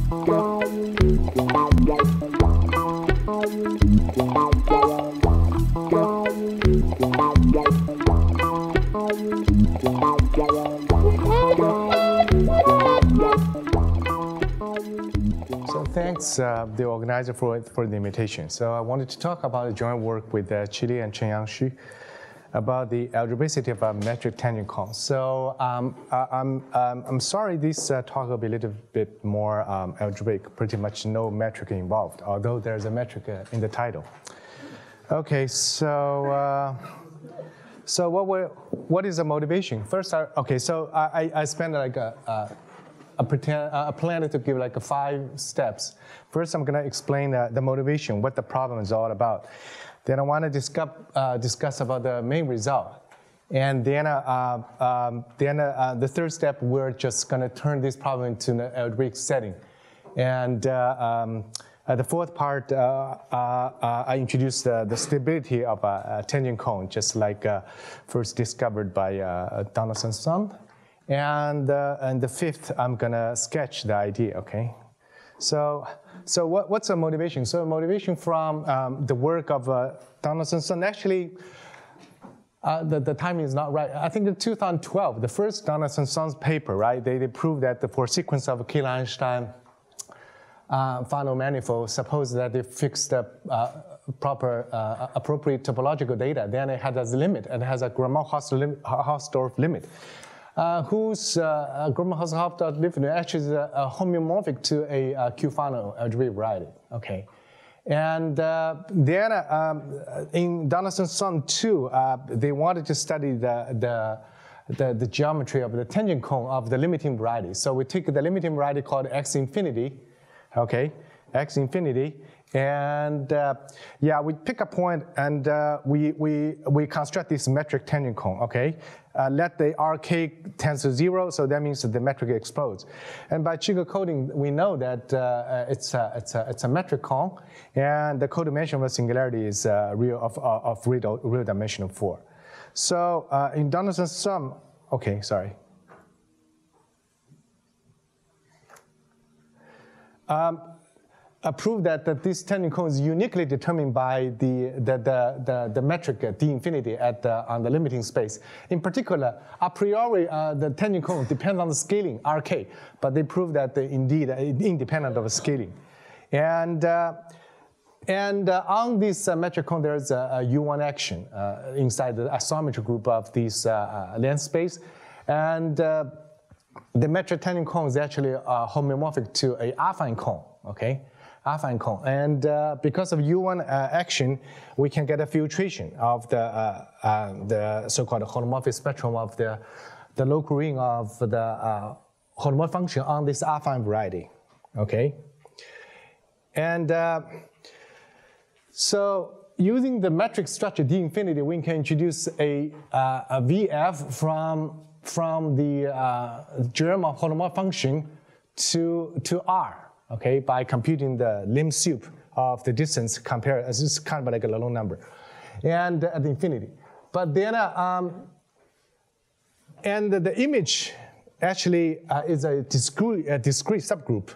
So thanks, the organizer, for the invitation. So I wanted to talk about a joint work with Qili and Chen Yang about the algebraicity of a metric tangent cone. So I'm sorry this talk will be a little bit more algebraic, pretty much no metric involved, although there's a metric in the title. Okay, so what is the motivation? First, I spent like a plan to give like 5 steps. First, I'm going to explain the motivation, what the problem is all about. Then I want to discuss about the main result. And then, the third step, we're just going to turn this problem into an algebraic setting. And the fourth part, I introduced the stability of a tangent cone, just like first discovered by Donaldson-Son. And the fifth, I'm going to sketch the idea, okay? So what's the motivation? So motivation from the work of Donaldson-Son, actually, the timing is not right. I think in 2012, the first Donaldson-Son's paper, right? They proved that for sequence of Cayley-Einstein final manifold, suppose that they fixed the appropriate topological data, then it has a limit, and it has a Gromov-Hausdorff limit. Whose Gromov-Hausdorff limit actually is homeomorphic to a Q-final algebraic variety. Okay, and then in Donaldson-Son too, they wanted to study the geometry of the tangent cone of the limiting variety. So we take the limiting variety called X infinity, okay, X infinity. And yeah, we pick a point and we construct this metric tangent cone, okay? Let the RK tends to 0, so that means that the metric explodes. And by Cheeger coding, we know that it's a metric cone, and the codimension of the singularity is real dimension 4. So in Donaldson-Son, okay, sorry. Prove that this tangent cone is uniquely determined by the metric d infinity on the limiting space. In particular, a priori, the tangent cone depends on the scaling, RK, but they prove that indeed independent of scaling. And on this metric cone, there's a U1 action inside the isometry group of this length space. And the metric tangent cone is actually homeomorphic to a affine cone, okay? Affine cone. And because of U1 action, we can get a filtration of the so-called holomorphic spectrum of the local ring of the holomorphic function on this affine variety, okay? And so using the metric structure d infinity, we can introduce a VF from the germ of holomorphic function to R. Okay, by computing the lim sup of the distance compared, as this is kind of like a low number, and at infinity. But then, and the image actually is a discrete subgroup,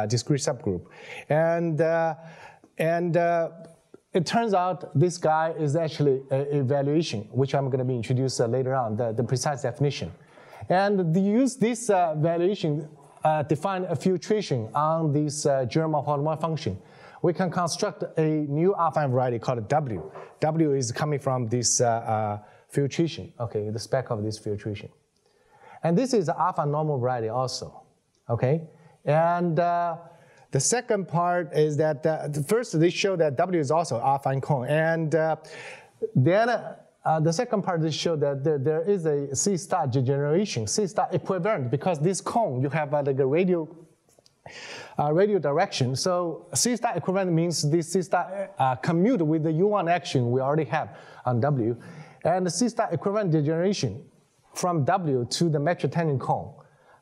and it turns out this guy is actually a evaluation, which I'm going to be introduced later on, the precise definition, and use this valuation. Define a filtration on this germ of holomorphic function. We can construct a new affine variety called W. W is coming from this filtration, okay, the spec of this filtration. And this is an affine normal variety also, okay? And the second part is that, first they show that W is also affine cone. And then the second part is show that there is a C star degeneration, C star equivalent, because this cone, you have like a radial direction. So C star equivalent means this C star commute with the U1 action we already have on W. And the C star equivalent degeneration from W to the metric tangent cone.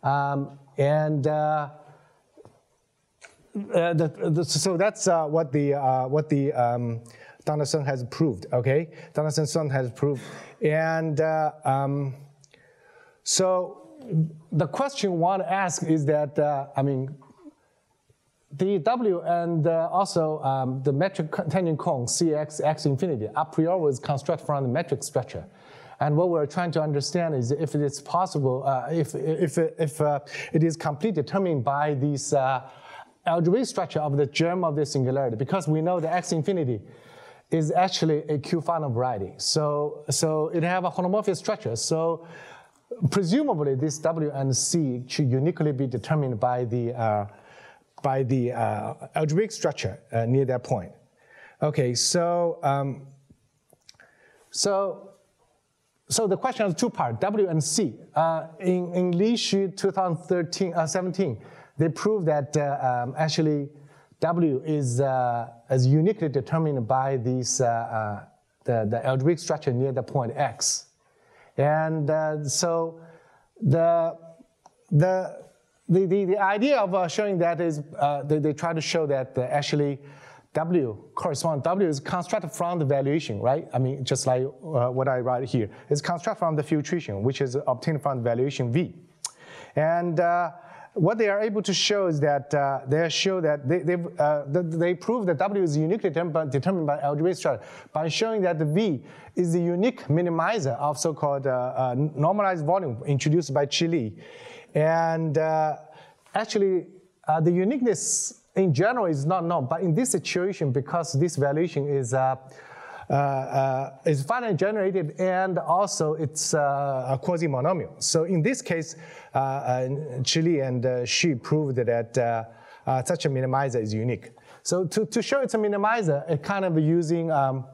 So that's what the Donaldson has proved, okay? Donaldson has proved. And so the question I want to ask is that, I mean, the W and also the metric tangent cone Cx x infinity a priori is constructed from the metric structure. And what we're trying to understand is if it is possible, if it is completely determined by this algebraic structure of the germ of the singularity, because we know the x infinity is actually a Q-final variety. So it have a homomorphic structure. So presumably this W and C should uniquely be determined by the algebraic structure near that point. Okay, so the question has two parts, W and C. In Li Xu 2017, they proved that actually W is uniquely determined by these the algebraic structure near the point X. And so the idea of showing that is they try to show that actually W is constructed from the valuation, right? I mean, just like what I write here. It's constructed from the filtration, which is obtained from the valuation V. And what they are able to show is that they prove that W is uniquely determined by algebraic structure by showing that the V is the unique minimizer of so-called normalized volume introduced by Li. And actually, the uniqueness in general is not known, but in this situation, because this valuation is finally generated and also it's a quasi-monomial. So in this case, Li and Xu proved that such a minimizer is unique. So to show it's a minimizer, it kind of using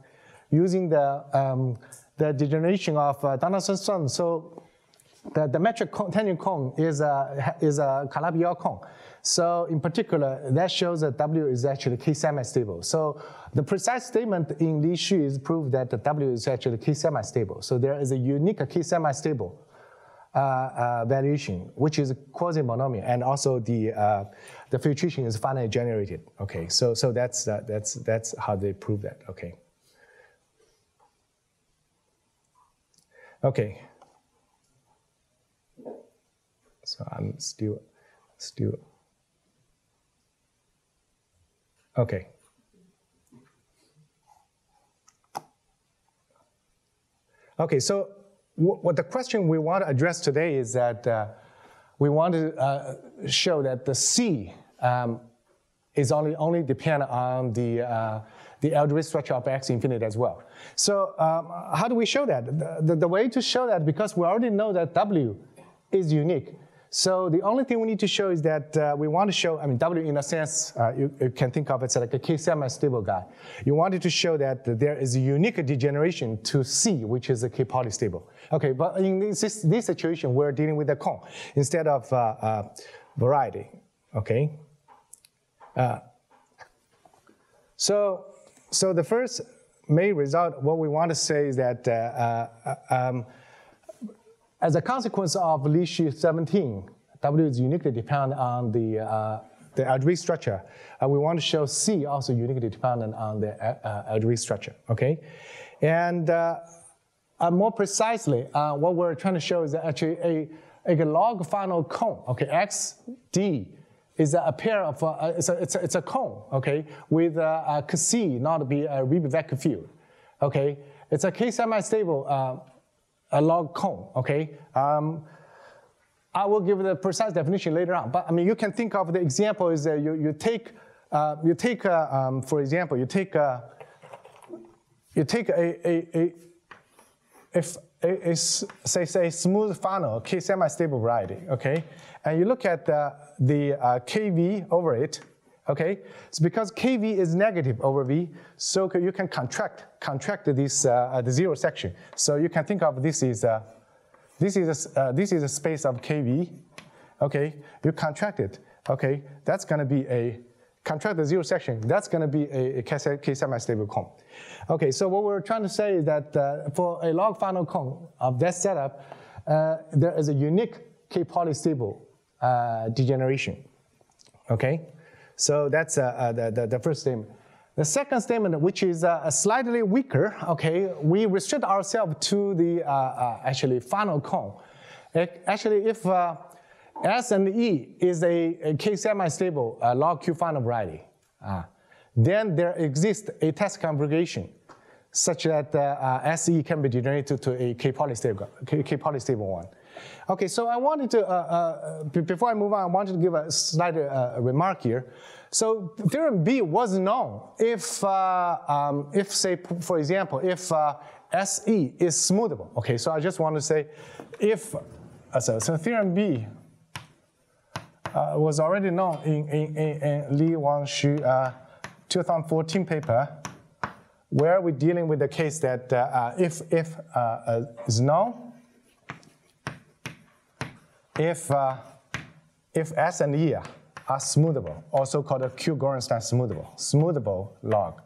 the degeneration of Donaldson. So the metric tangent cone is a Calabi-Yau cone. So in particular, that shows that W is actually K-semi-stable. So the precise statement in Li Xu is proof that the W is actually K-semi-stable. So there is a unique K-semi-stable valuation, which is quasi-monomial, and also the filtration is finally generated. Okay, so that's how they prove that. Okay. Okay. So I'm still. Okay. Okay, so what the question we want to address today is that we want to show that the C is only dependent on the algebraic structure of X infinity as well. So how do we show that? The way to show that, because we already know that W is unique. So the only thing we need to show is that we want to show, I mean, W in a sense, you can think of it as like a K-semi-stable guy. You wanted to show that there is a unique degeneration to C, which is a K-polystable. Okay, but in this situation, we're dealing with a cone instead of variety, okay? So the first main result, what we want to say is that as a consequence of Li Xu 17, W is uniquely dependent on the algebraic structure. We want to show C also uniquely dependent on the algebraic structure, okay? And more precisely, what we're trying to show is that actually a log final cone, okay? XD is a pair of, it's a cone, okay? With C not be a Riemann vector field, okay? It's a K-semi-stable a log cone, okay? I will give the precise definition later on, but I mean, you can think of the example is that you take, for example, you take a say smooth funnel, K-semi-stable variety, okay? And you look at the KV over it, okay? It's because KV is negative over V, so you can contract this the zero section. So you can think of this is a space of KV, okay? You contract it, okay? That's going to be contract the zero section. That's going to be a K-semi-stable cone. Okay, so what we're trying to say is that for a log final cone of that setup, there is a unique K-polystable degeneration, okay? So that's the first statement. The second statement, which is slightly weaker, okay, we restrict ourselves to the actually final cone. Actually, S and E is a K-semi-stable log Q-final variety. Then there exists a test configuration such that SE can be generated to a K-polystable one. Okay, so I wanted to, before I move on, I wanted to give a slight remark here. So theorem B was known if say, for example, if SE is smoothable. Okay, so I just want to say if, so theorem B was already known in Li Wang Xu 2014 paper, where we're dealing with the case that if is known, if S and E are smoothable, also called a Q-Gorenstein smoothable log.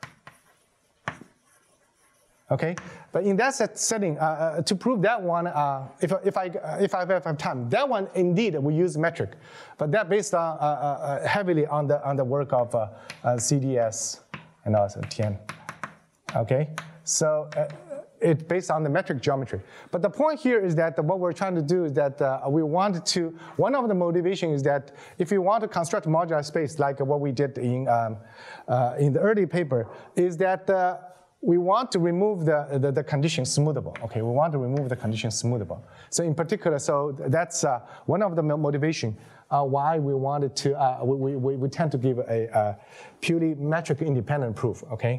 Okay, but in that setting, to prove that one, if I have time, that one indeed we use metric, but that based on heavily on the work of CDS and also Tian. Okay, so it's based on the metric geometry. But the point here is that what we're trying to do is that we want to, one of the motivations is that if you want to construct modular space like what we did in the early paper, is that we want to remove the condition smoothable. Okay, we want to remove the condition smoothable. So in particular, so that's one of the motivation why we wanted to, we tend to give a purely metric independent proof, okay?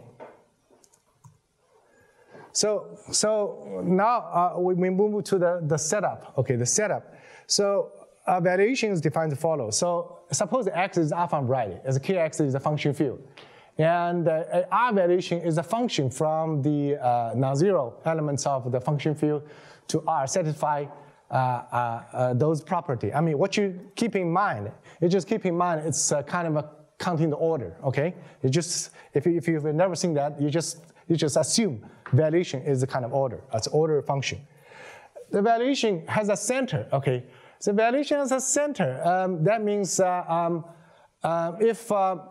So now we move to the setup. Okay, the setup. So valuation is defined as follows. So suppose X is alpha variety, as Kx is a function field. And R valuation is a function from the non-zero elements of the function field to R satisfy those properties. I mean, what you keep in mind, you just keep in mind it's kind of a counting the order, okay? You just, if you've never seen that, you just assume valuation is a kind of order. It's order function. The valuation has a center, okay? So valuation has a center. That means if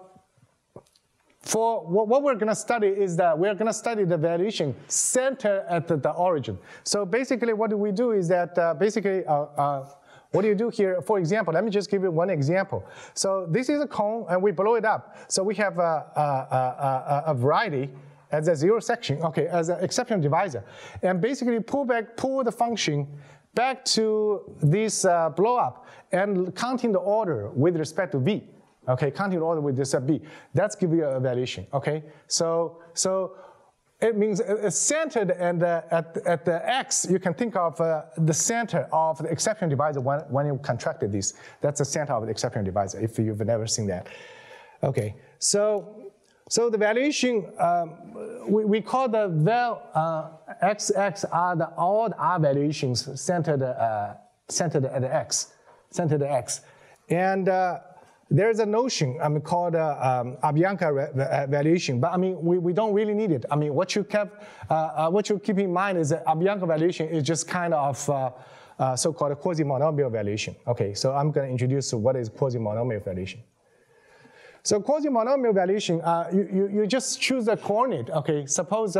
for what we're going to study is that we're going to study the valuation center at the origin. So basically what we do is that what do you do here? For example, let me just give you one example. So this is a cone and we blow it up. So we have a variety as a zero section, okay, as an exception divisor. And basically pull the function back to this blow up and counting the order with respect to V. Okay, counting the order with this B. That's give you a valuation, okay? So it means it's centered and at the X, you can think of the center of the exception divisor when you contracted this. That's the center of the exception divisor, if you've never seen that. Okay, so the valuation, we call the XX are the odd R valuations centered at X, centered at X. And there's a notion called Avianca valuation, but I mean we don't really need it. I mean what you keep in mind is that Avianca valuation is just kind of so-called quasi-monomial valuation. Okay, so I'm going to introduce what is quasi-monomial valuation. So quasi-monomial valuation, you just choose a coordinate. Okay, suppose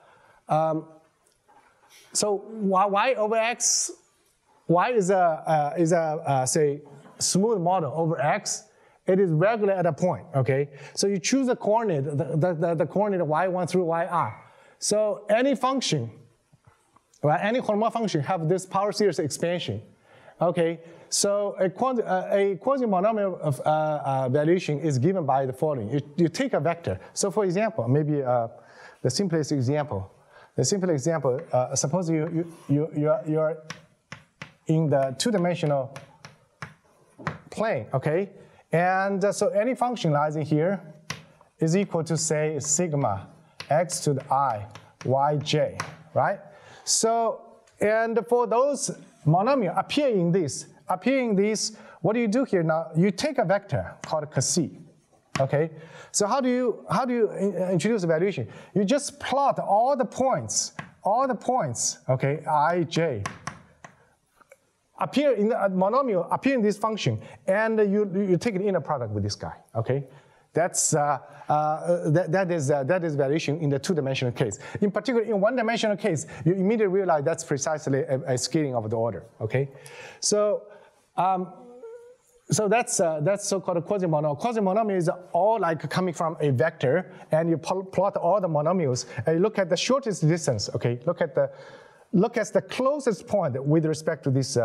so y over x, y is a say smooth model over x. It is regular at a point, okay? So you choose a coordinate, the coordinate y1 through yr. So any function, right, any hormone function have this power series expansion, okay? So a quasi-monomial valuation is given by the following. You take a vector. So for example, maybe the simplest example, suppose you're in the two-dimensional plane, okay? And so any function lies in here is equal to, say, sigma x to the I yj, right? So, and for those monomial appearing these, what do you do here now? You take a vector called Cassy, okay? So how do you introduce the valuation? You just plot all the points, okay, ij, appear in the monomial, appear in this function, and you take an inner product with this guy, okay? That's, that is valuation in the two-dimensional case. In particular, in one-dimensional case, you immediately realize that's precisely a scaling of the order, okay? So So that's so-called a quasi-monomial. Quasi-monomial is all like coming from a vector, and you plot all the monomials, and you look at the shortest distance. Okay, look at the closest point with respect to this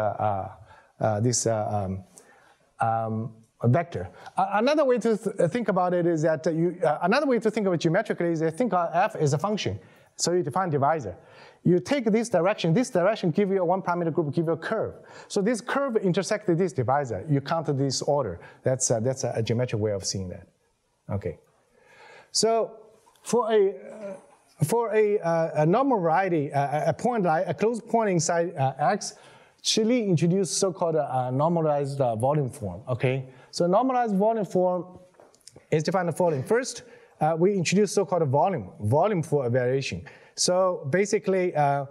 vector. Another way to think about it is that another way to think of it geometrically is think of f as a function. So you define divisor. You take this direction give you a one parameter group, give you a curve. So this curve intersected this divisor. You count this order. That's a geometric way of seeing that. Okay. So for a normal variety, a closed point inside X, Chile introduced so-called normalized volume form. Okay. So normalized volume form is defined the following. First, we introduce so-called volume for a variation. So basically,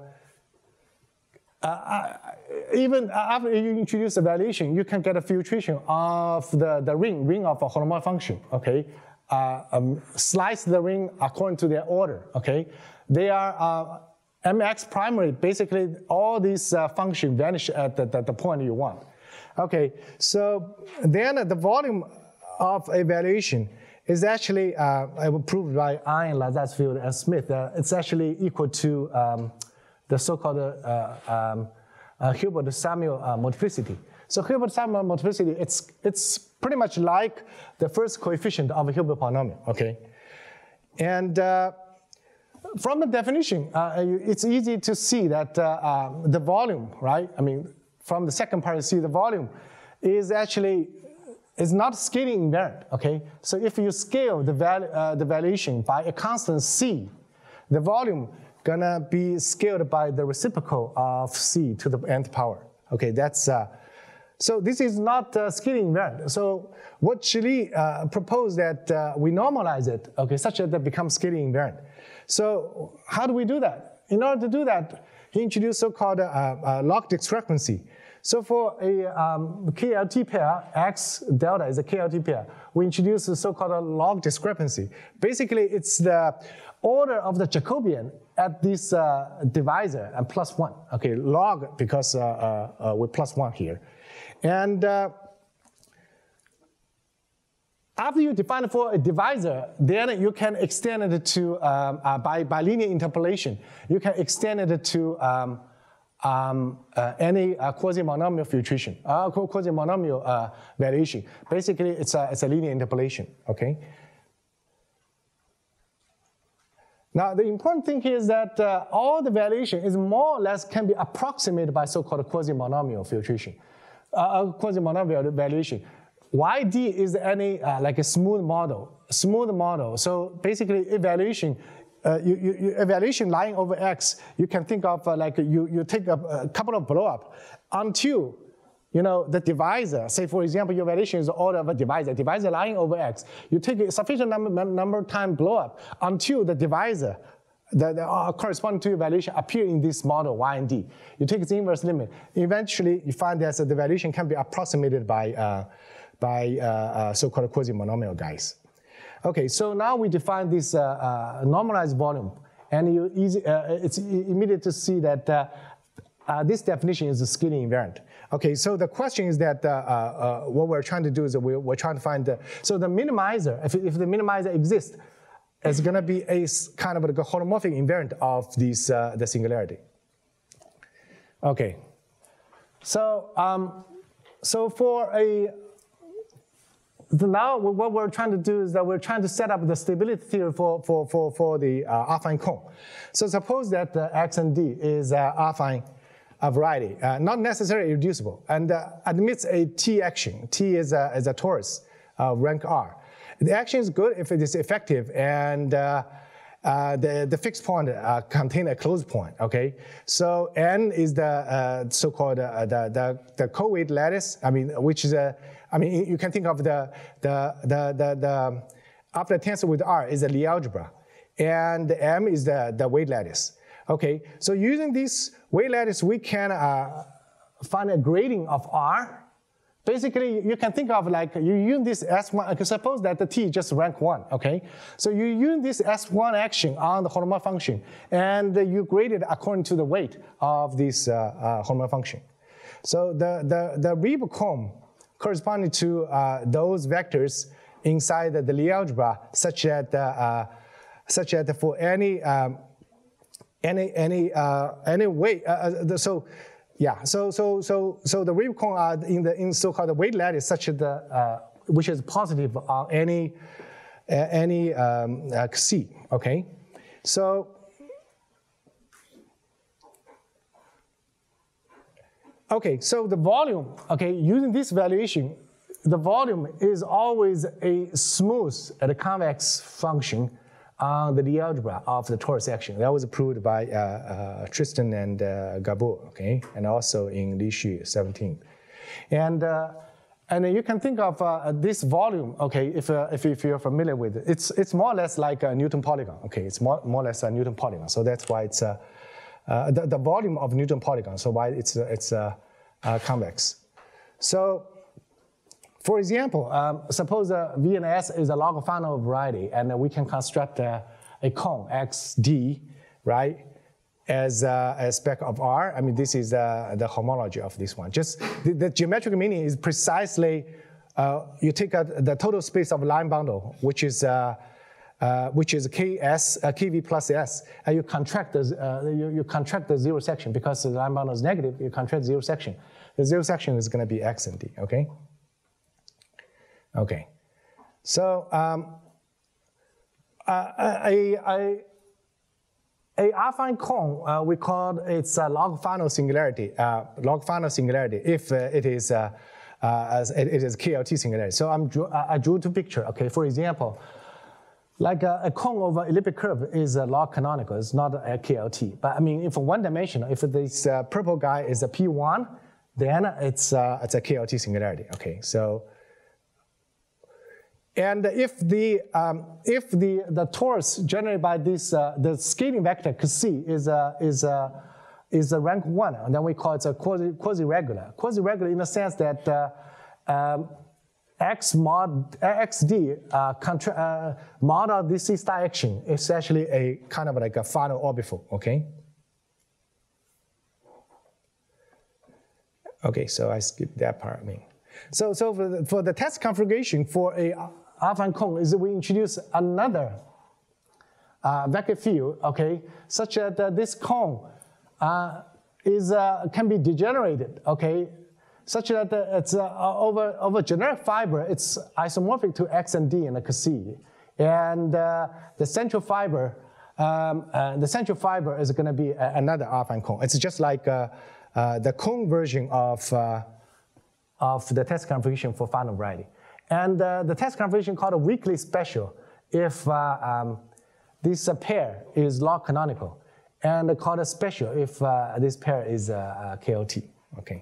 even after you introduce a variation, you can get a filtration of the ring of a holomorphic function. Okay, slice the ring according to their order. Okay, they are mx primary. Basically, all these functions vanish at the point you want. Okay, so then the volume of a variation is actually proved by Iron, Lazar's field, and Smith. It's actually equal to the so-called Hilbert-Samuel multiplicity. So Hilbert-Samuel multiplicity, it's pretty much like the first coefficient of a Hilbert polynomial. Okay, and from the definition, it's easy to see that the volume, right? I mean, from the second part, you see the volume is actually not scaling invariant, okay? So if you scale the valuation by a constant c, the volume gonna be scaled by the reciprocal of c to the nth power. Okay, that's, so this is not scaling invariant. So what Chile proposed that we normalize it, okay, such that it becomes scaling invariant. So how do we do that? In order to do that, he introduced so-called log discrepancy. So for a KLT pair, X delta is a KLT pair, we introduce the so-called log discrepancy. Basically, it's the order of the Jacobian at this divisor and plus one. Okay, log because with plus one here. And after you define it for a divisor, then you can extend it to, by linear interpolation, you can extend it to any quasi-monomial filtration, quasi-monomial variation. Basically, it's a linear interpolation, okay? Now, the important thing here is that all the variation is more or less can be approximated by so-called quasi-monomial filtration, quasi-monomial variation. YD is any like a smooth model. So basically, evaluation, evaluation lying over X, you can think of like you take a couple of blow-up until the divisor. Say for example, your evaluation is the order of a divisor lying over X. You take a sufficient number of time blow-up until the divisor that corresponding to evaluation appear in this model Y and D. You take its inverse limit. Eventually, you find that the evaluation can be approximated by so-called quasi-monomial guys. Okay, so now we define this normalized volume, and it's immediate to see that this definition is a scaling invariant. Okay, so the question is that what we're trying to do is we're trying to find so the minimizer, if the minimizer exists, it's going to be a kind of like a holomorphic invariant of this the singularity. Okay, so for now what we're trying to do is that we're trying to set up the stability theory for the affine cone. So suppose that X and D is affine variety, not necessarily irreducible, and admits a T action. T is a torus rank R. The action is good if it is effective and the fixed point contain a closed point. Okay, so N is the so-called the co-weight lattice. I mean, which is you can think of the after tensor with R is a Lie algebra, and M is the weight lattice. Okay, so using this weight lattice, we can find a grading of R. Basically, you can think of like you use this S1, suppose that the T just rank 1, okay? So you use this S1 action on the holomorphic function, and you grade it according to the weight of this holomorphic function. So the Reeb comb corresponding to those vectors inside the Lie algebra, such that for any weight, so the Reeb comb are in so-called weight lattice, such that which is positive on any C. Okay, so. Okay, so the volume, okay, using this valuation, the volume is always a smooth and convex function on the Lie algebra of the torus section. That was proved by Tristan and Gabor, okay, and also in Li Xu 17. And you can think of this volume, okay, if you're familiar with it. It's more or less like a Newton polygon, okay, it's more or less a Newton polygon. So that's why it's the volume of Newton polygon, so why it's convex. So, for example, suppose V and S is a log Fano variety, and we can construct a cone XD, right, as a spec of R. I mean, this is the homology of this one. Just the geometric meaning is precisely you take the total space of line bundle, which is KV plus S, and you contract the zero section because the line bundle is negative. You contract zero section. The zero section is going to be X and D. Okay. Okay. So a affine cone we call it's a log Fano singularity. If it is KLT singularity. So I drew two pictures. Okay. For example. Like a cone over elliptic curve is a log canonical, it's not a KLT. But I mean, if one dimensional, if this purple guy is a P1, then it's a KLT singularity. Okay, so and if the torus generated by this the scaling vector C is a rank 1, and then we call it a quasi-regular. Quasi-regular in the sense that X mod XD mod of this C star action is actually a kind of like a final orbifold, okay? Okay, so I skipped that part. I mean, so for the test configuration for a affine cone is we introduce another vector field, okay, such that this cone can be degenerated, okay, such that it's over generic fiber, it's isomorphic to X and D in the C, and the central fiber is going to be another affine cone. It's just like the cone version of the test configuration for Fano variety, and the test configuration called a weakly special if this pair is log canonical, and called a special if this pair is KLT. Okay.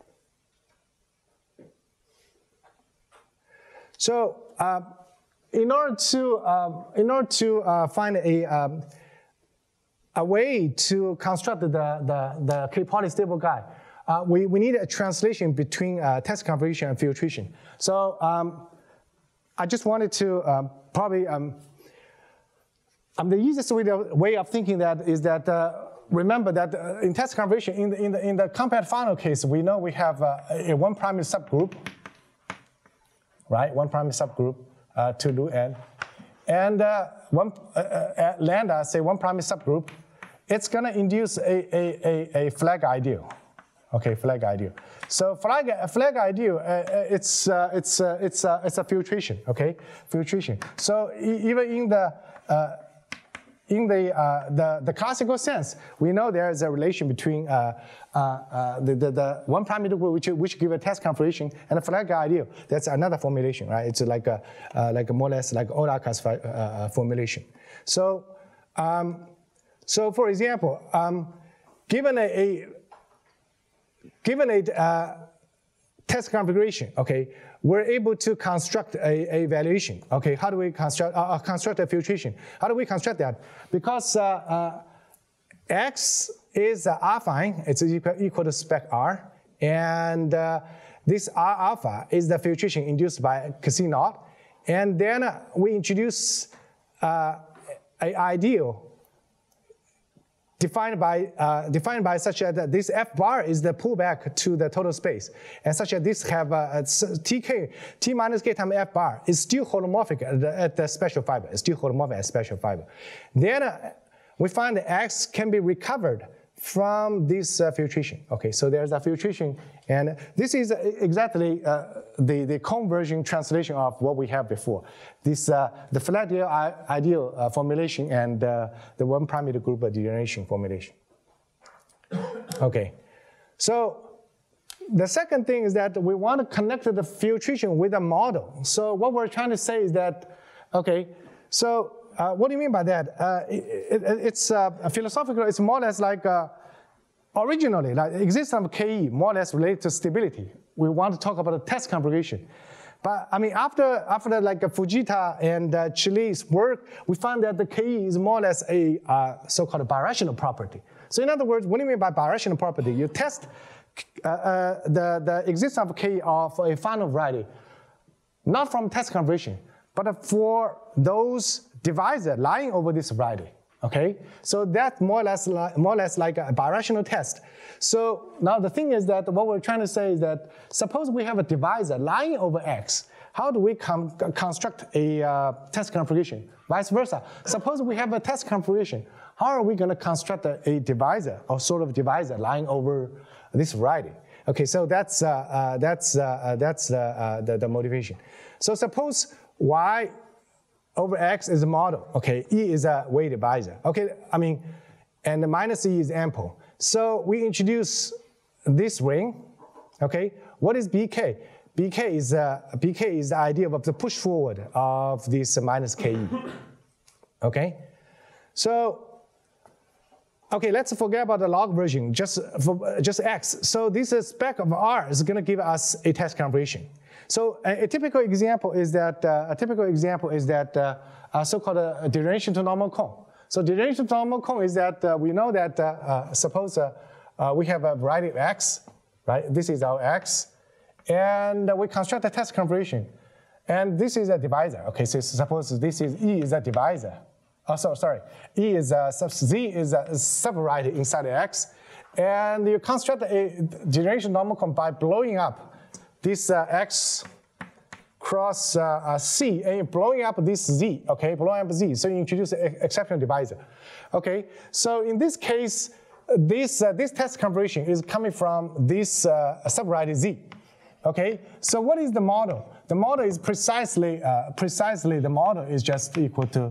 So in order to find a way to construct the K-Poly stable guy, we need a translation between test configuration and filtration. So I just wanted to probably the easiest way of thinking that is that remember that in test configuration in the compact Fano case, we know we have a one primary subgroup. Right, one primary subgroup to do n, and lambda, say one primary subgroup, it's going to induce a flag ideal. Okay, flag ideal. So flag ideal, it's a filtration. Okay, filtration. So even in the classical sense, we know there is a relation between the one primary which give a test configuration and a flag ideal. That's another formulation, right? It's like a more or less like Euler formulation. So for example, given a test configuration, okay, we're able to construct a evaluation. Okay, how do we construct a filtration? How do we construct that? Because X is affine, it's equal to spec R, and this R alpha is the filtration induced by C naught, and then we introduce an ideal defined by such that this F bar is the pullback to the total space, and such that this have TK, T minus K times F bar is still holomorphic at the special fiber. It's still holomorphic at special fiber. Then we find that X can be recovered from this filtration. Okay, so there's a filtration, and this is exactly the conversion translation of what we have before. This the flat ideal formulation and the one parameter group degeneration formulation. Okay, so the second thing is that we want to connect the filtration with a model. So what we're trying to say is that, okay, so what do you mean by that? It's philosophical. It's more or less like originally, like existence of KE, more or less related to stability. We want to talk about the test configuration. But I mean, after like Fujita and Chile's work, we found that the KE is more or less a so-called birational property. So in other words, what do you mean by birational property? You test the existence of KE of a final variety, not from test configuration, but for those divisor lying over this variety. Okay, so that's more or less like a birational test. So now the thing is that what we're trying to say is that suppose we have a divisor lying over X. How do we construct a test configuration? Vice versa. Suppose we have a test configuration. How are we going to construct a divisor or sort of divisor lying over this variety? Okay, so that's the motivation. So suppose Y over X is a model. Okay, E is a weight divisor. Okay, I mean, and the minus E is ample. So we introduce this ring. Okay, what is BK? BK is the idea of the push forward of this minus KE. Okay, so okay, let's forget about the log version. Just X. So this spec of R is going to give us a test configuration. So a typical example is that so-called degeneration to normal cone. So degeneration to normal cone is that we know that suppose we have a variety of X, right? This is our X, and we construct a test configuration, and this is a divisor. Okay, so suppose this is E is a divisor. Oh, sorry, E is Z is a subvariety inside X, and you construct a degeneration normal cone by blowing up this X cross C, and blowing up this Z, okay, blowing up Z. So you introduce an exceptional divisor. Okay, so in this case, this test configuration is coming from this subvariety Z. Okay, so what is the model? The model is precisely the model is just equal to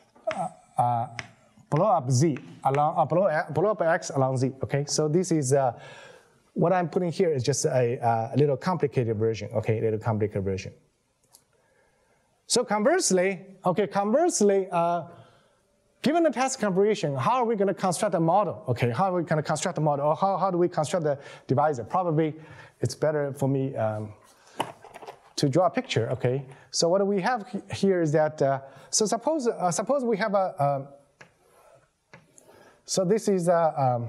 blow up Z along blow up X along Z. Okay, so this is what I'm putting here is just a little complicated version. Okay, a little complicated version. So conversely, given the test configuration, how are we going to construct a model? Okay, how are we going to construct a model, or how do we construct the divisor? Probably it's better for me to draw a picture. Okay, so what we have here is that so suppose we have a so this is a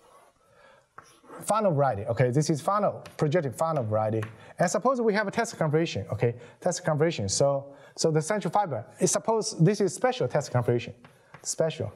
final variety. Okay, this is final projected final variety, and suppose we have a test configuration. Okay, test configuration. So the central fiber is suppose this is special test configuration. Special.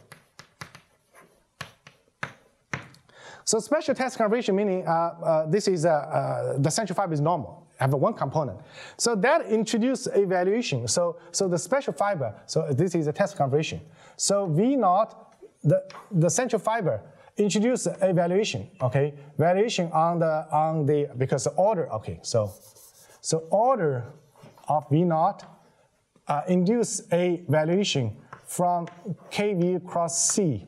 So special test configuration meaning this is the central fiber is normal, have one component. So that introduces a valuation. So the special fiber. So this is a test configuration. So V naught, the central fiber, introduce a valuation. Okay, valuation on the because the order. Okay, so order of V naught induce a valuation from KV cross C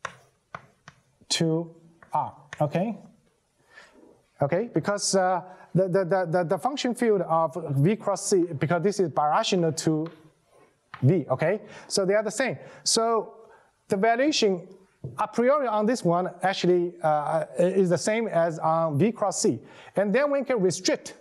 to R, okay? Okay, because the function field of V cross C, because this is birational to V, okay? So they are the same. So the valuation a priori on this one actually is the same as on V cross C. And then we can restrict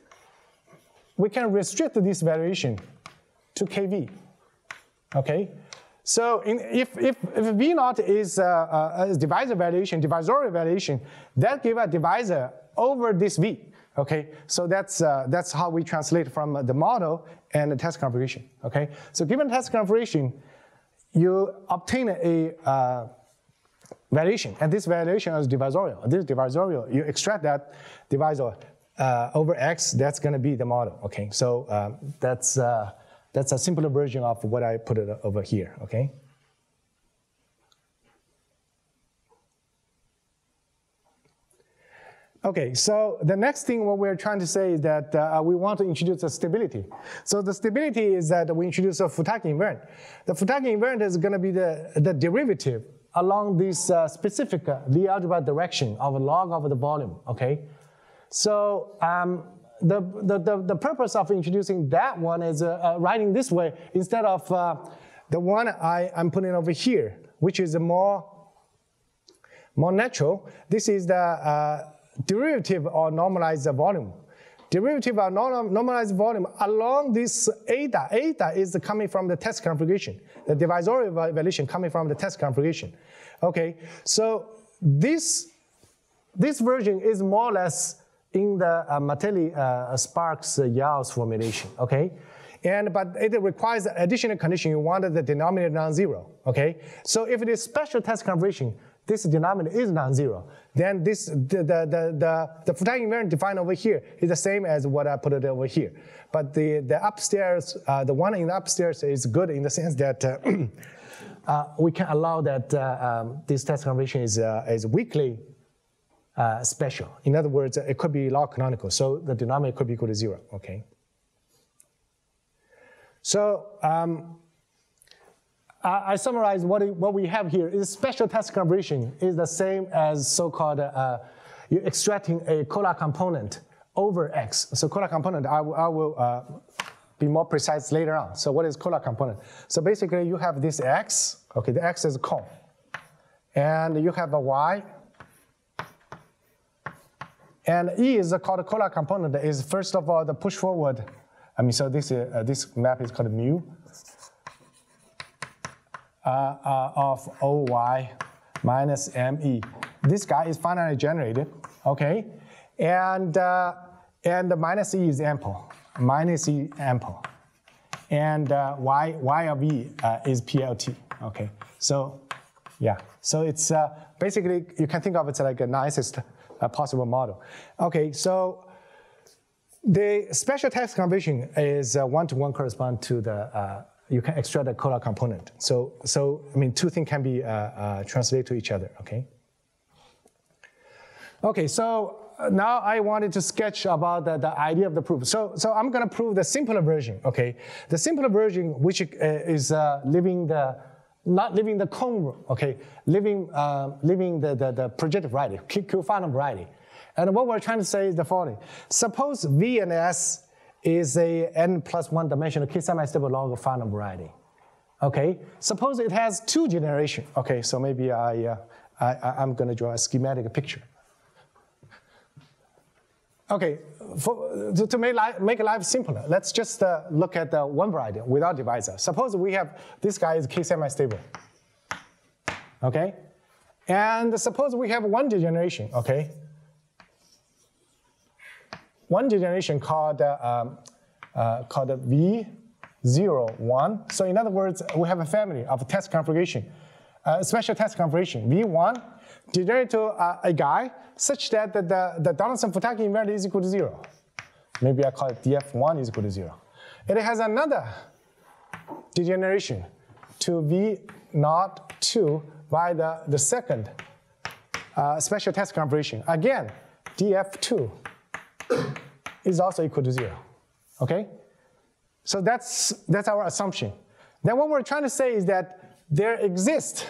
this valuation to KV, okay? So if V naught is divisor valuation, divisorial valuation, that gives a divisor over this V. Okay, so that's how we translate from the model and the test configuration. Okay, so given test configuration, you obtain a valuation, and this valuation is divisorial. This divisorial, you extract that divisor over X, that's going to be the model. Okay, so that's a simpler version of what I put it over here. Okay. Okay, so the next thing what we're trying to say is that we want to introduce a stability. So the stability is that we introduce a Futaki invariant. The Futaki invariant is going to be the derivative along this specific Lie algebra direction of a log of the volume. Okay, so the purpose of introducing that one is writing this way instead of the one I'm putting over here, which is a more natural. This is the derivative or normalized volume. Derivative or normalized volume along this eta. Eta is coming from the test configuration. The divisorial valuation coming from the test configuration. Okay, so this version is more or less in the Martelli-Sparks-Yau formulation. Okay, but it requires additional condition. You wanted the denominator non-zero. Okay, so if it is special test configuration, this denominator is non-zero, then the Futaki invariant defined over here is the same as what I put it over here. But the upstairs, the one in the upstairs is good in the sense that we can allow that this test configuration is weakly special. In other words, it could be log canonical, so the denominator could be equal to 0. Okay. So I summarize what we have here is special test configuration is the same as so-called you're extracting a Kollár component over X. So Kollár component, I will be more precise later on. So what is Kollár component? So basically you have this X, okay, the X is a cone, and you have a Y, and E is called a Kollár component. Is first of all the push forward. So this map is called mu. Of OY minus ME. This guy is finally generated, okay? And the minus E is ample, minus E ample. And Y of E is PLT, okay? So, yeah, so it's basically, you can think of it like a nicest possible model. Okay, so the special test configuration is one-to-one correspond to the you can extract the Kollár component. So I mean, two things can be translated to each other, okay? Okay, so now I wanted to sketch about the idea of the proof. So I'm gonna prove the simpler version, okay? The simpler version, which is not living the cone, okay? Living the projective variety, Q-Finite variety. And what we're trying to say is the following. Suppose V and S is a n+1 dimensional K-semi-stable log of finite variety. Okay, suppose it has 2 generations. Okay, so maybe I'm going to draw a schematic picture. Okay, to make life simpler, let's just look at the one variety without divisor. Suppose we have this guy is K-semi-stable. Okay, and suppose we have one degeneration. Okay. One degeneration called V01. So in other words, we have a family of test configuration, special test configuration. V1 degenerate to a guy such that the Donaldson-Futaki invariant is equal to 0. Maybe I call it DF1 is equal to 0. It has another degeneration to V02 by the second special test configuration. Again, DF2 is also equal to 0, okay? So that's our assumption. Then what we're trying to say is that there exists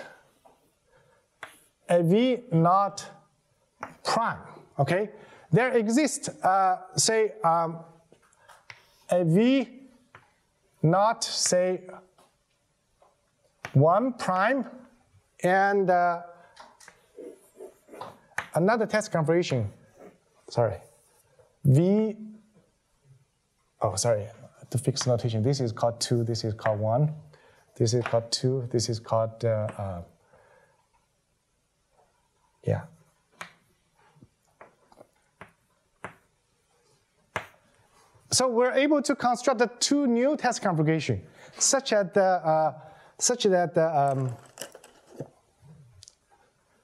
a V0 prime, okay? There exists, say, a V0, say, 1 prime, and another test configuration, sorry, to fix notation, this is called 2, this is called 1, this is called 2, this is called, yeah. So we're able to construct the 2 new test configuration such that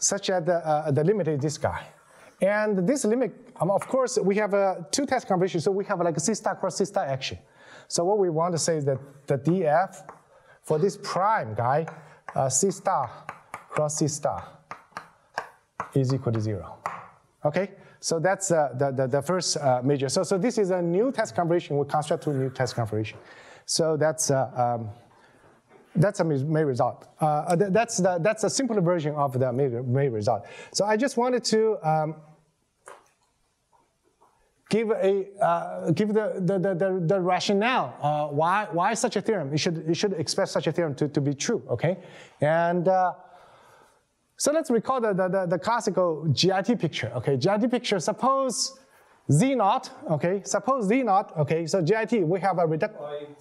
such that the limit is this guy. And this limit, of course, we have two test conversions, so we have like a C star cross C star action. So what we want to say is that the df for this prime guy, C star cross C star is equal to 0. Okay, so that's the first major. So this is a new test conversion. We construct two new test conversion. So that's a main result. That's a simpler version of the main result. So I just wanted to give the rationale why such a theorem. You should expect such a theorem to be true. Okay, and so let's recall the classical GIT picture. Okay, GIT picture. Suppose Z naught. Okay, suppose Z naught. Okay, so GIT we have a reduction.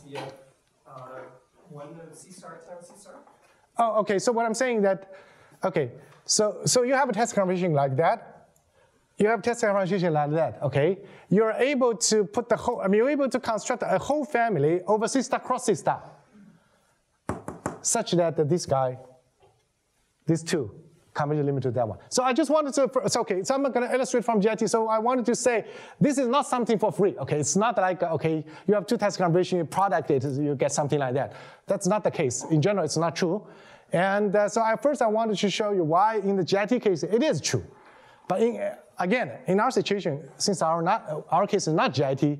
One C star times C star? Oh, okay. So what I'm saying that, okay. So you have a test conversion like that. You have test conversion like that. Okay. You're able to put the whole. I mean, you're able to construct a whole family over C star cross C star, such that this guy, these two, converge limit to that one. So I just wanted to. So okay. So I'm going to illustrate from GIT. So I wanted to say this is not something for free. Okay. It's not like okay, you have two test conversion, you product it, you get something like that. That's not the case. In general, it's not true. And so first I wanted to show you why in the GIT case it is true. But again, in our situation, since our case is not GIT,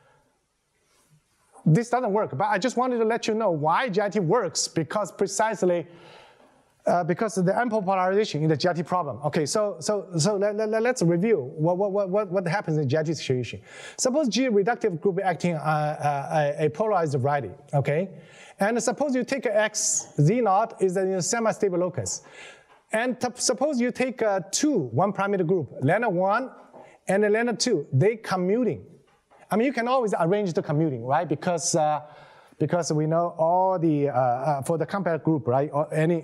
this doesn't work. But I just wanted to let you know why GIT works, because precisely because of the ample polarization in the GIT problem. Okay, so let's review what happens in GIT situation. Suppose G reductive group acting a polarized variety. Okay. And suppose you take X, Z naught is in a semi-stable locus. And suppose you take one parameter group, lambda 1 and lambda 2, they commuting. I mean, you can always arrange the commuting, right? Because we know all the, for the compact group, right? Or any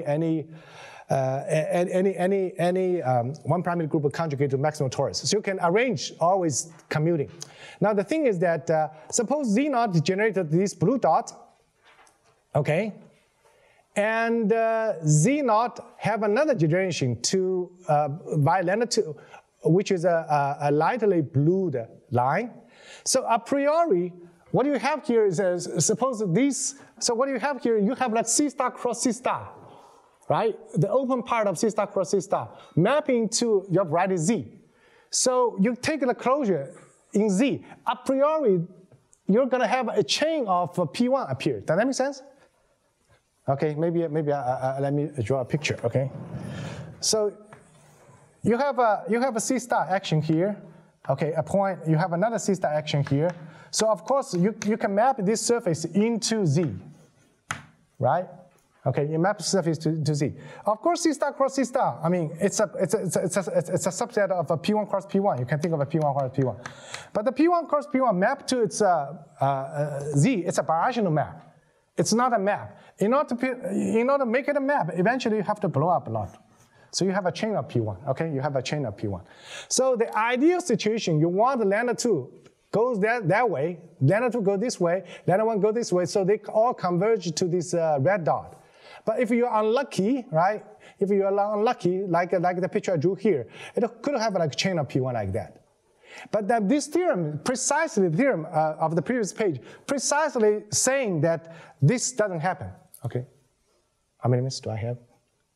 one parameter group will conjugate to maximal torus. So you can arrange always commuting. Now the thing is that, suppose Z naught generated this blue dot, okay, and Z naught have another generation to by lambda 2, which is a lightly blued line. So a priori, what you have here is suppose these. So what you have here, you have like C star cross C star, right? The open part of C star cross C star mapping to your variety Z. So you take the closure in Z. A priori, you're gonna have a chain of P1 appear. Does that make sense? Okay, maybe let me draw a picture. Okay, so you have a C star action here. Okay, a point. You have another C star action here. So of course you can map this surface into Z, right? Okay, you map the surface to Z. Of course, C star cross C star. I mean, it's a subset of a P1 cross P1. You can think of a P1 cross P1, but the P1 cross P1 map to its Z. It's a birational map. It's not a map. In order to make it a map, eventually you have to blow up a lot. So you have a chain of P1, okay? You have a chain of P1. So the ideal situation, you want the lambda 2 goes that way, lambda 2 go this way, lambda 1 go this way, so they all converge to this red dot. But if you're unlucky, right? If you're unlucky, like the picture I drew here, it could have like a chain of P1 like that. But this theorem, precisely the theorem of the previous page, precisely saying that this doesn't happen. Okay. How many minutes do I have?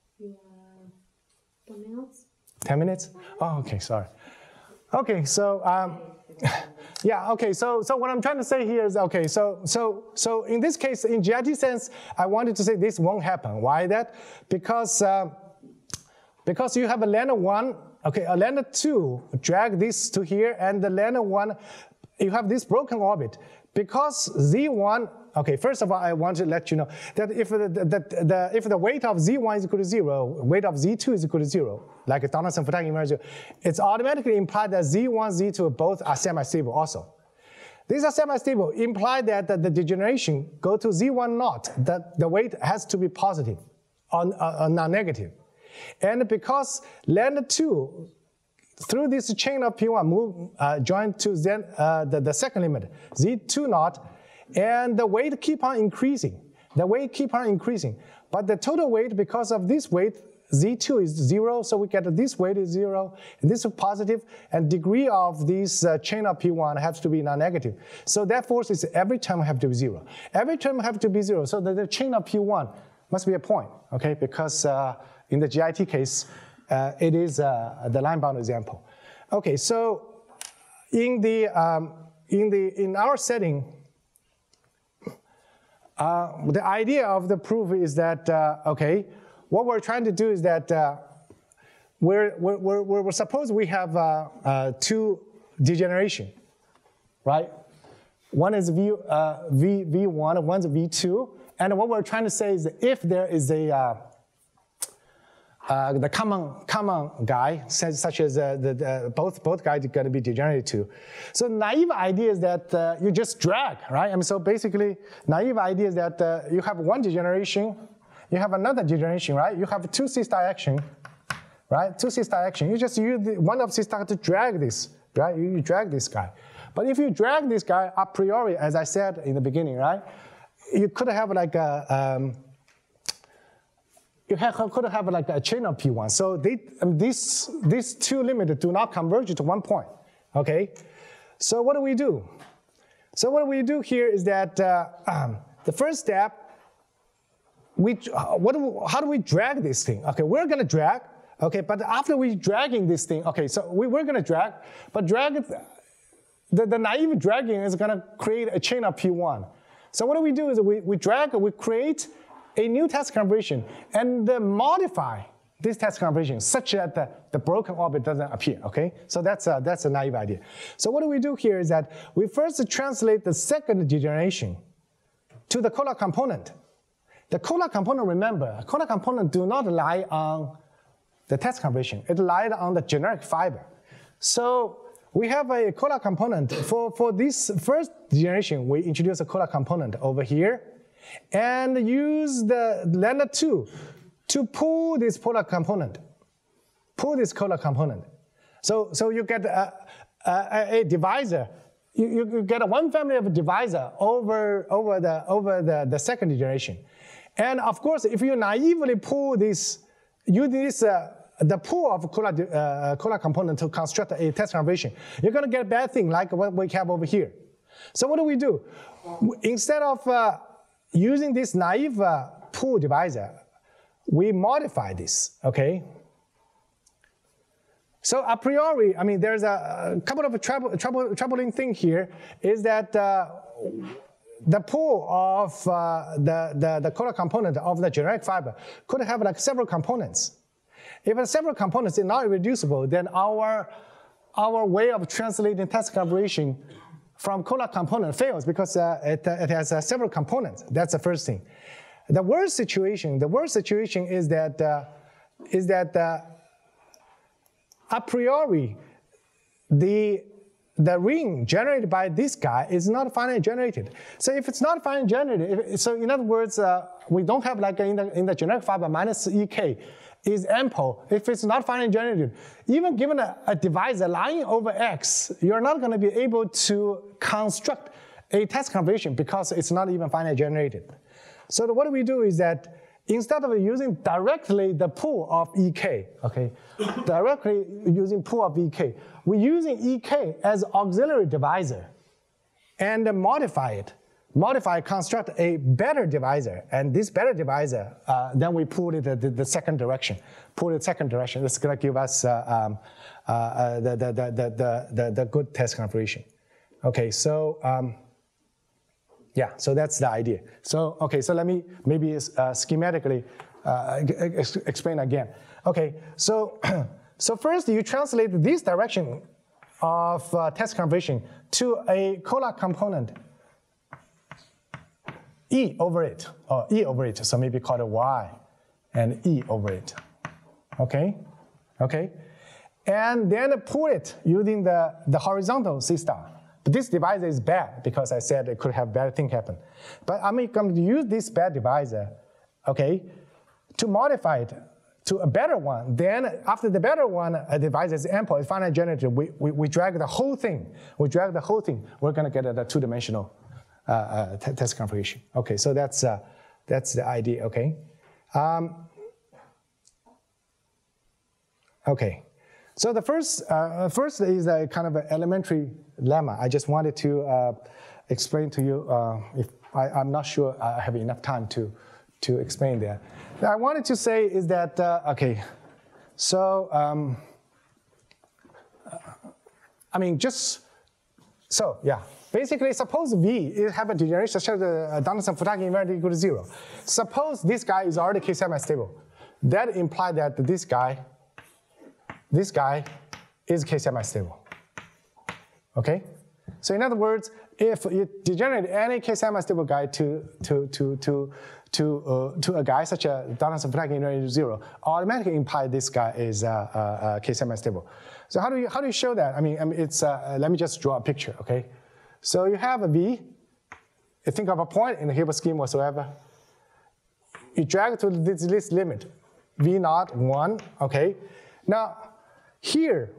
10 minutes. 10 minutes? Oh, okay, sorry. Okay, so yeah, okay, so what I'm trying to say here is, okay, so in this case, in GIT sense, I wanted to say this won't happen. Why that? Because you have a lambda 1, okay, a lambda 2, drag this to here, and the lambda 1, you have this broken orbit. Because Z1, okay, first of all, I want to let you know that if the weight of Z1 is equal to 0, weight of Z2 is equal to 0, like a Donaldson-Futaki invariant, it's automatically implied that Z1, Z2 both are semi-stable also. These are semi-stable, imply that the degeneration go to Z1 naught, that the weight has to be positive or non-negative. And because lambda 2, through this chain of P1 move join to the second limit, Z2 naught, and the weight keep on increasing. The weight keep on increasing. But the total weight, because of this weight, Z2 is 0, so we get this weight is 0, and this is positive, and degree of this chain of P1 has to be non-negative. So that force is every term have to be 0. Every term have to be 0, so that the chain of P1 must be a point, okay? Because in the GIT case, it is the line bound example. Okay, so in our setting, the idea of the proof is that okay, what we're trying to do is that we're suppose we have two degeneration, right? One is V1, one's V2, and what we're trying to say is that if there is a the common guy, such as both guys are going to be degenerate too. So naive idea is that you just drag, right? I mean, so basically, naive idea is that you have one degeneration, you have another degeneration, right? You have two cis action, right? Two cis action. You just use one of cis to drag this, right? You drag this guy. But if you drag this guy a priori, as I said in the beginning, right? You could have like a could have like a chain of P1. So these two limits do not converge to one point, okay? So what do we do? So what we do here is that the first step, how do we drag this thing? Okay, we're gonna drag, okay, but after we dragging this thing, okay, so we're gonna drag, but drag it, the naive dragging is gonna create a chain of P1. So what we do is we drag, we create a new test configuration and modify this test configuration such that the broken orbit doesn't appear, okay? So that's a naive idea. So what we do here is that we first translate the second degeneration to the Kollár component. The Kollár component, remember, Kollár component do not lie on the test configuration. It lies on the generic fiber. So we have a Kollár component. For this first degeneration, we introduce a Kollár component over here and use the lambda 2 to pull this Kollár component. Pull this Kollár component. So you get a divisor. You get one family of divisor over the second degeneration. And of course, if you naively pull this, use this the pull of Kollár component to construct a test configuration, you're going to get a bad thing like what we have over here. So what do? Instead of using this naive pull divisor, we modify this, okay? So a priori, I mean, there's a couple of troubling thing here is that the pull of the Kollár component of the generic fiber could have like several components. If the several components are not irreducible, then our way of translating test configuration from Kollár component fails because it has several components. That's the first thing. The worst situation is that a priori the ring generated by this guy is not finally generated. So if it's not finally generated, so in other words, we don't have like in the generic fiber minus EK is ample. If it's not finally generated, even given a divisor lying over X, you're not going to be able to construct a test configuration because it's not even finally generated. So what we do is that instead of using directly the pool of EK, okay, directly using pool of EK, we're using EK as auxiliary divisor and modify it. Construct a better divisor, and this better divisor, then we pull it the second direction. Pull it second direction. It's going to give us the good test configuration. Okay, so yeah, so that's the idea. So okay, so let me maybe schematically explain again. Okay, so so first you translate this direction of test configuration to a Kollár component. E over it, or E over it, so maybe call it Y, and E over it, okay? And then pull it using the horizontal C star. But this divisor is bad because I said it could have bad thing happen. But I'm going to use this bad divisor, okay, to modify it to a better one. Then after the better one, a divisor is ample, it's finally generated, we drag the whole thing. We're gonna get a two-dimensional test configuration. Okay, so that's the idea. Okay, Okay, so the first is a kind of an elementary lemma. I just wanted to explain to you. If I'm not sure I have enough time to explain that. I wanted to say is that okay, so I mean basically suppose V is have a degeneration such as the Donaldson-Futaki invariant equal to 0. Suppose this guy is already K-semi-stable. That implies that this guy is K-semi-stable. Okay? So in other words, if you degenerate any K-semi-stable guy to a guy such as Donaldson-Futaki invariant equal to 0, automatically imply this guy is K-semi-stable. So how do you show that? I mean it's let me just draw a picture. Okay? So you have a V. You think of a point in the Hilbert scheme whatsoever. You drag it to this limit, V naught 1. Okay. Now here,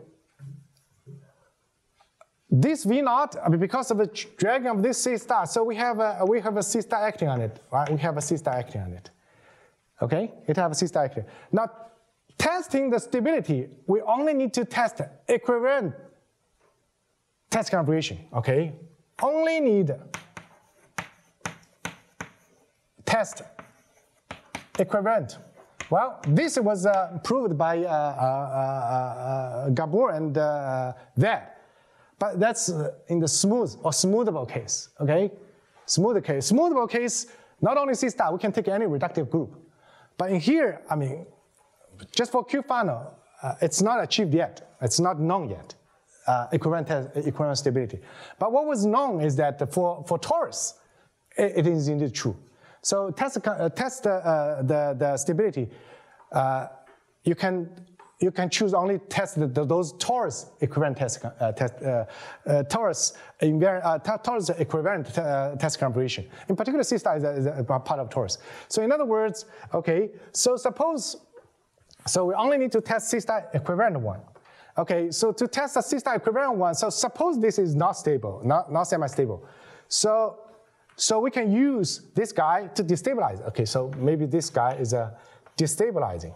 this V naught, I mean, because of the dragging of this C star, so we have a C star acting on it. Right? We have a C star acting on it. Okay. It have a C star acting. Now testing the stability, we only need to test equivalent test configuration. Okay. Only need test equivalent. Well, this was proved by Gabor and Ved, but that's in the smooth or smoothable case. Okay, smoothable case. Not only C star, we can take any reductive group, but in here, I mean, just for Q final, it's not achieved yet. It's not known yet. Equivalent stability. But what was known is that for torus, it is indeed true. So test the stability. You can choose only test those torus equivalent torus equivalent test configuration. In particular, C star is a part of torus. So in other words, okay. So we only need to test C star equivalent one. Okay, so to test the C star equivalent one, so suppose this is not stable, not semi-stable. So we can use this guy to destabilize. Okay, so maybe this guy is a destabilizing.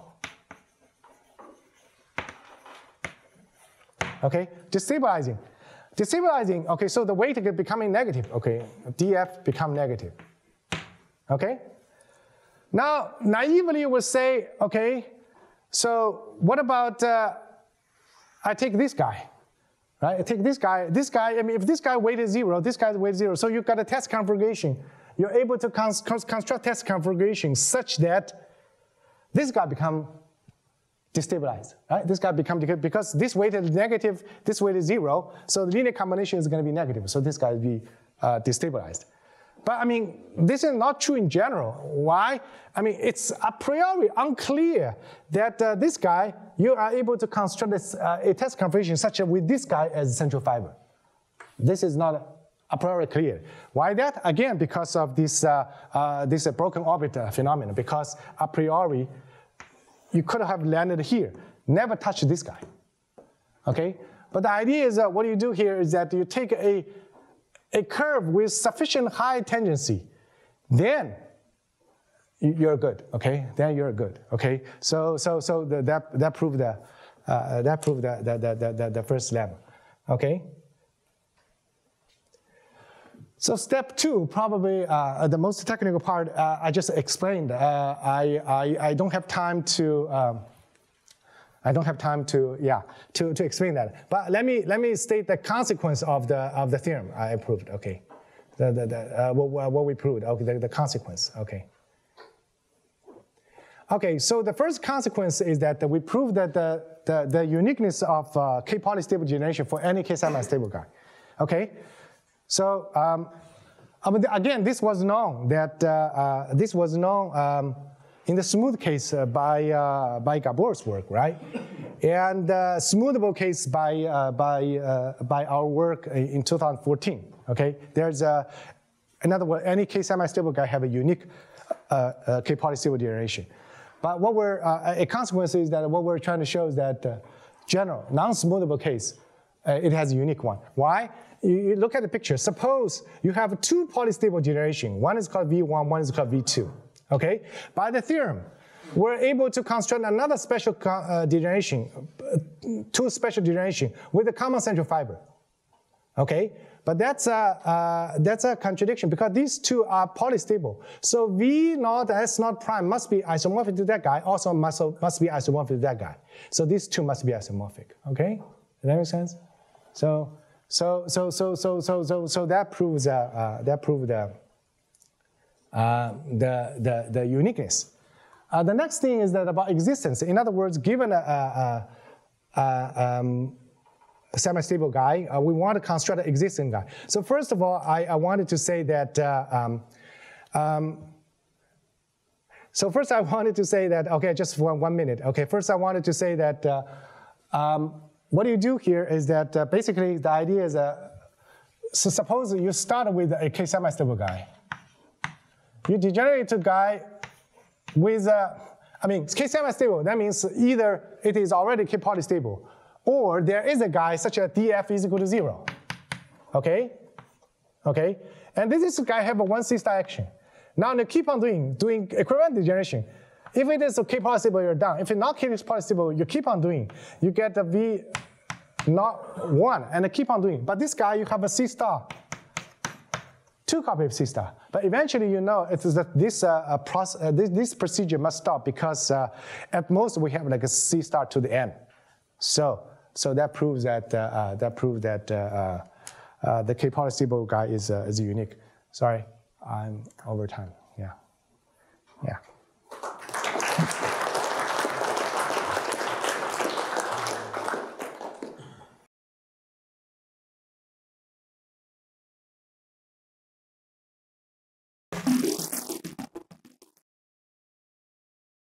Okay, destabilizing. Okay, so the weight is becoming negative. Okay, dF become negative. Okay? Now, naively you would say, okay, so what about I take this guy, right? I take this guy, I mean, if this guy weight is 0, this guy's weight is 0, so you've got a test configuration. You're able to construct test configuration such that this guy become destabilized, right? This guy become, because this weight is negative, this weight is 0, so the linear combination is going to be negative, so this guy will be destabilized. But I mean, this is not true in general. Why? I mean, it's a priori unclear that this guy, you are able to construct a test configuration such as with this guy as central fiber. This is not a priori clear. Why that? Again, because of this broken orbit phenomenon, because a priori, you could have landed here, never touched this guy, okay? But the idea is that what you do here is that you take a curve with sufficient high tangency, then you're good, okay? Then you're good, okay? So that proved the first lemma, okay? So step 2, probably the most technical part, I just explained. I don't have time to. To explain that. But let me state the consequence of the theorem I proved. Okay, what we proved. Okay, the consequence. Okay. Okay, so the first consequence is that we proved that the uniqueness of K polystable generation for any K semi-stable guy. Okay, so again, this was known in the smooth case by Gabor's work, right? And smoothable case by our work in 2014. Okay, there's in other words, any K semi-stable guy have a unique K polystable generation. But what a consequence is that what we're trying to show is that general non-smoothable case, it has a unique one. Why? You look at the picture. Suppose you have 2 polystable generation. One is called V1, one is called V2. Okay? By the theorem, we're able to construct another special degeneration two special degeneration with a common central fiber. Okay, but that's a contradiction because these two are polystable. So V naught S naught prime must be isomorphic to that guy, also must be isomorphic to that guy. So these two must be isomorphic. Okay, does that make sense? So that proves the uniqueness. The next thing is that about existence. In other words, given a semi-stable guy, we want to construct an existing guy. So first of all, I wanted to say that, so first I wanted to say that, okay, just for 1 minute. Okay, first I wanted to say that what you do here is that basically the idea is, so suppose you start with a K semi-stable guy. You degenerate a guy with, K semi-stable, that means either it is already K polystable, or there is a guy such that df is equal to 0, okay? Okay, and this guy have a 1C star action. Now you keep on doing equivalent degeneration. If it is a K polystable, you're done. If it's not K polystable, you keep on doing. You get the V not 1, and keep on doing. But this guy, you have a C star, 2 copy of C star. But eventually, you know, it is that this procedure must stop because at most we have like a C star to the n. So that proves that the K polystable guy is unique. Sorry, I'm over time. Yeah.